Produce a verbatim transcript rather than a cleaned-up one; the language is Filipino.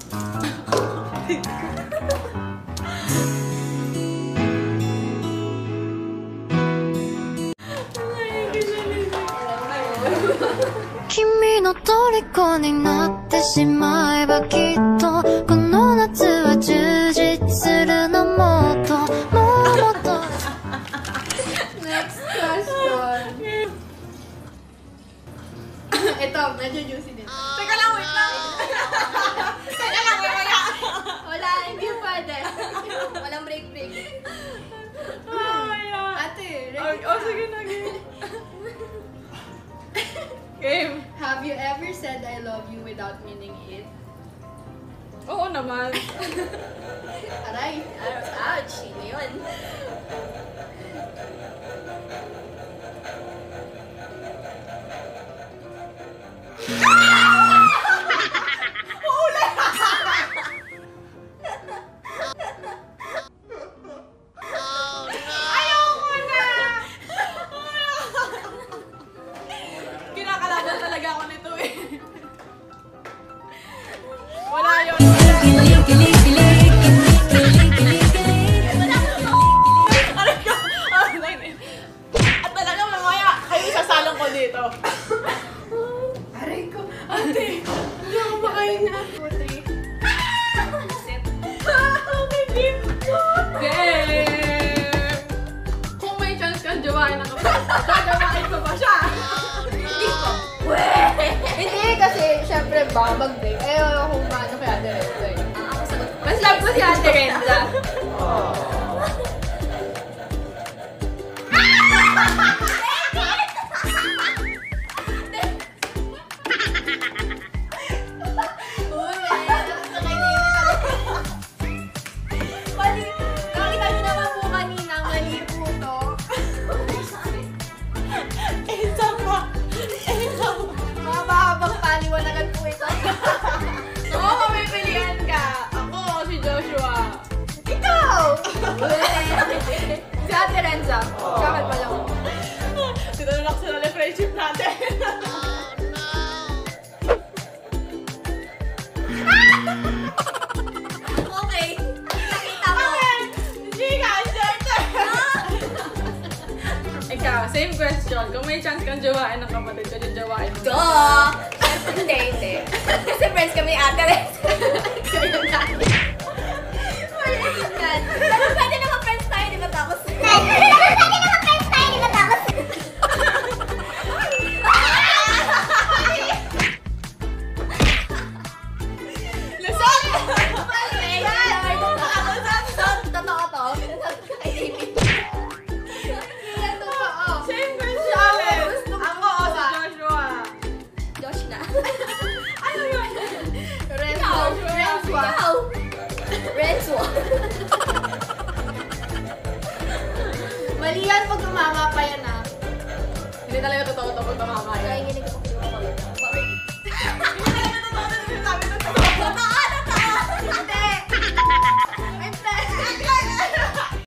君の虜になってしまえばきっとこの夏は充実するのもっともっと Next question. Ito, medyo juicy din. Teka lang, wait lang. Teka lang, wait lang. Wala, hindi pwede. Walang break-break. Ate, ready Oh, sige na, game. Game. Have you ever said I love you without meaning it? Oo naman. Aray. Ouch! Sino yun? Kinakalaban talaga ako nito eh. Wala yun. At talaga mamaya, kayo sasalong ko dito. Aray ko. Ate, hindi ako makain na. two, three. Set. Okay, game. Game! Kung may chance kang jawain ang kapatid, jawain ko ba siya? Hindi ko. Hindi kasi, syempre, babag din. Eh, kung paano kaya diretso eh. Ako sagot ko. Mas love ko si Ate Renza. Mali. Nakita niyo naman po kanina, mali po to. Isa pa. Isa pa. Mga mahabang paliwanagan po ito. Oo, mamipilian ka. Ako, si Joshua. Ikaw! Si Ate Renza. Bakit pa lang? Tinanong sa na friendship natin. Okay. Nakita mo. Hindi ka, answer. Ikaw, same question. Kung may chance kang jawain ng kapatid ko, yung jawain mo. Duh! Hindi, hindi. Kasi friends kami ate rin. Kaya na. Pero pwede naman friends tayo, di ba tapos? Pero pwede naman friends tayo, di ba tapos? Lasal! Totoo to. Same question. Ako, si Joshua. Josh na. Ano yun? Renzo. Renzo. Ikaw. Renzo. Mali yan pag tumama pa yan ah. Hindi talaga totoo to pag tumama yan.